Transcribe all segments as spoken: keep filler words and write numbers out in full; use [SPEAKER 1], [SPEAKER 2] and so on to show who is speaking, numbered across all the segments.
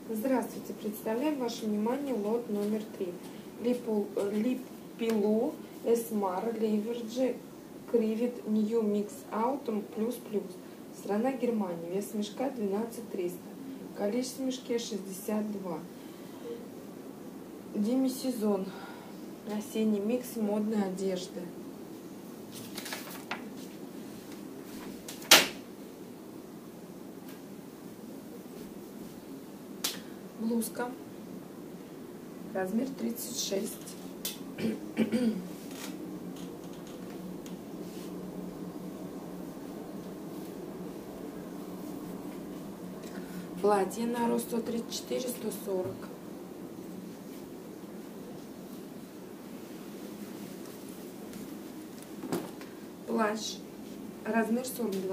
[SPEAKER 1] Здравствуйте! Представляем вашему вниманию лот номер три. Липилу Эсмар Леверджи Кривит Нью Микс Аутом Плюс Плюс. Страна Германия. Вес мешка двенадцать триста. Количество в мешке шестьдесят два. Демисезон. Осенний микс модной одежды. Блузка, размер тридцать шесть. Платье на рост сто тридцать четыре — сто сорок. Плащ, размер сорок два.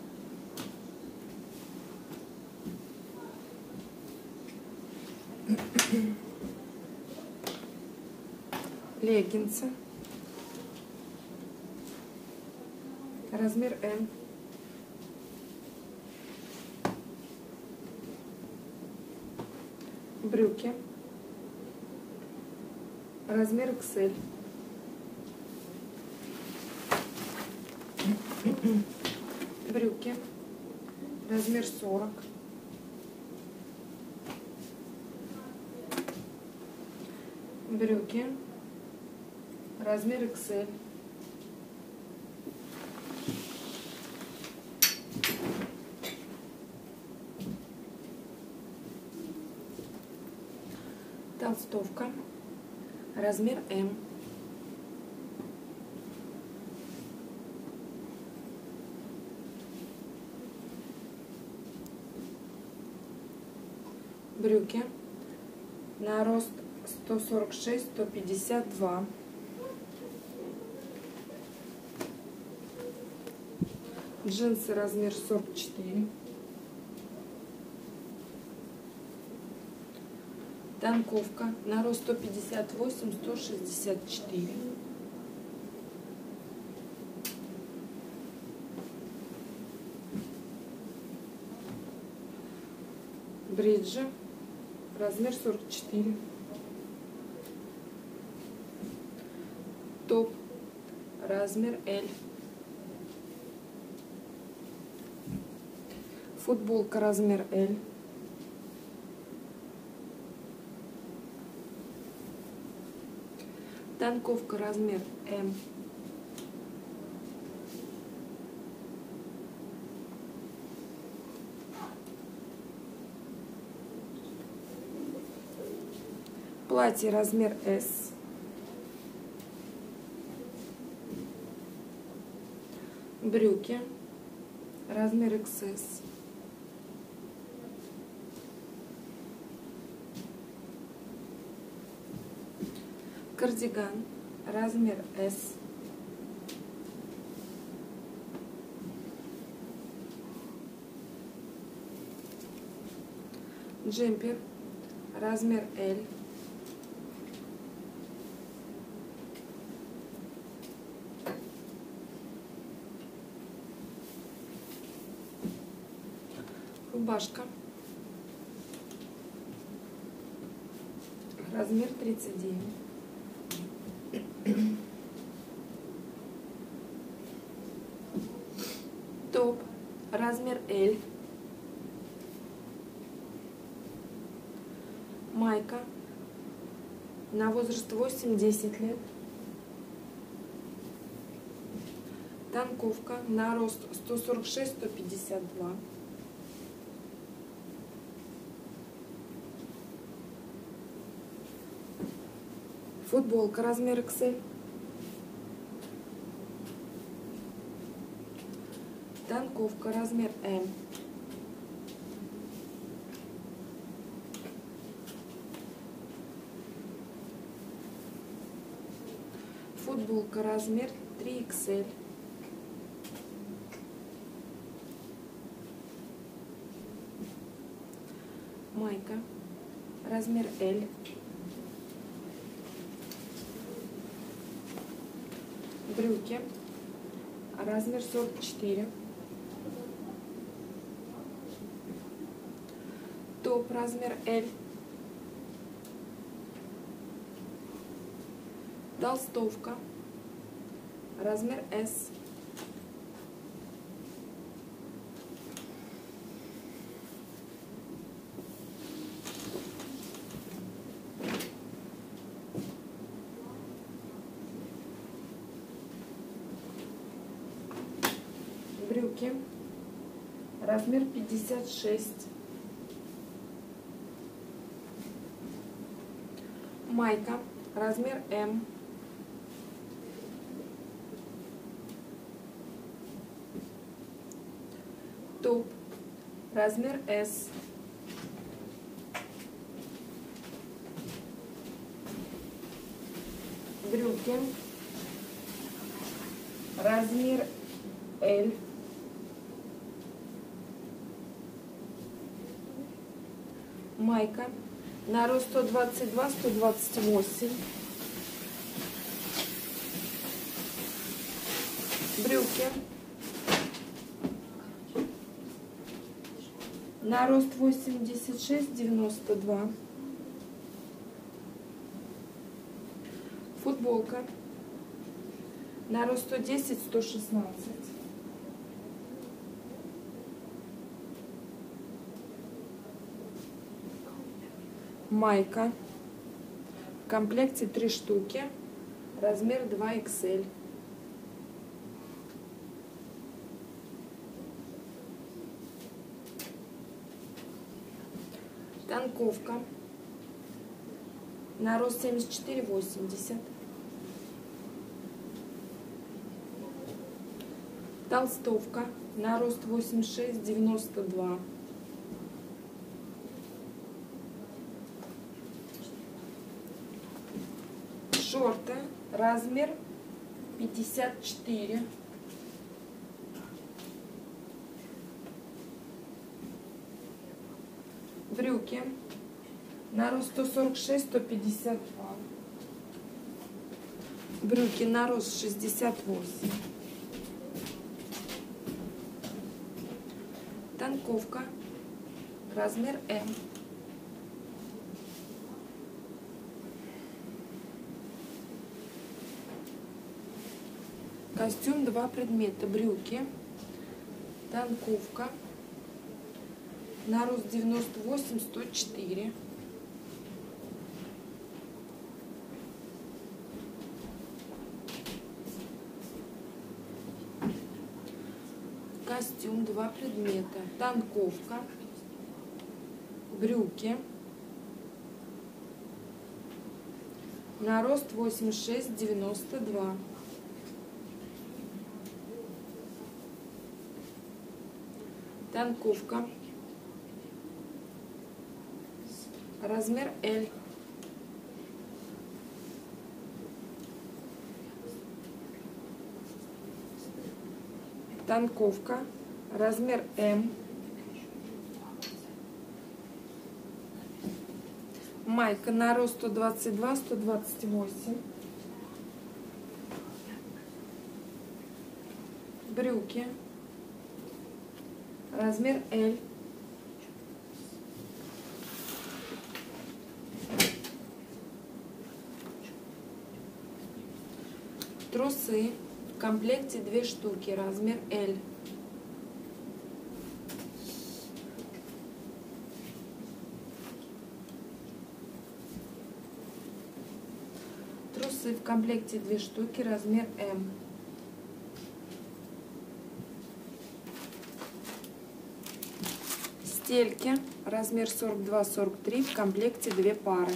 [SPEAKER 1] Леггинсы, размер М. Брюки, размер икс эль. Брюки, размер сорок. Брюки, размер икс эль. Толстовка, размер М. Брюки на рост сто сорок шесть — сто пятьдесят два. Джинсы, размер сорок четыре. Танковка на рост сто пятьдесят восемь — сто шестьдесят четыре. Бриджи, размер сорок четыре. Топ, размер L. Футболка, размер L. Танковка, размер М. Платье, размер С. Брюки, размер икс эс. Кардиган, размер С. Джемпер, размер Л. Рубашка, размер тридцать девять. Топ, размер L. Майка на возраст восемь-десять лет. Танковка на рост сто сорок шесть — сто пятьдесят два. Футболка, размер икс эль. Танковка, размер М. Футболка, размер три икс эль. Майка, размер Л. Брюки, размер сорок четыре. Топ топ размер L. Толстовка размер S. Брюки размер пятьдесят шесть. Майка размер М. Топ размер S. Брюки размер L. Майка на рост сто двадцать два — сто двадцать восемь. Брюки на рост восемьдесят шесть — девяносто два. Футболка на рост сто десять — сто шестнадцать. Майка в комплекте три штуки, размер два икс эль. Танковка на рост семьдесят четыре — восемьдесят. Толстовка на рост восемьдесят шесть — девяносто два. Шорты размер пятьдесят четыре. Брюки на рост сто сорок шесть — сто пятьдесят два. Брюки на рост шестьдесят восемь. Танковка размер М. Костюм два предмета. Брюки, танковка на рост девяносто восемь — сто четыре. Костюм два предмета. Танковка, брюки на рост восемьдесят шесть — девяносто два. Танковка размер L. Танковка размер М. Майка на рост сто двадцать два — сто двадцать восемь. Брюки размер L. Трусы в комплекте две штуки, размер L. Трусы в комплекте две штуки, размер М. Стельки размер сорок два — сорок три, в комплекте две пары.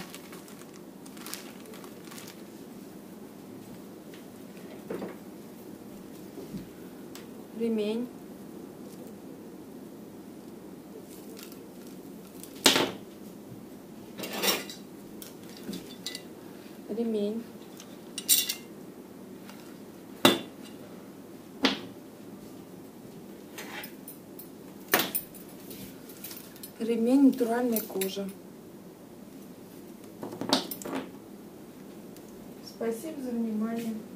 [SPEAKER 1] Ремень. Ремень. Ремень натуральной кожи. Спасибо за внимание.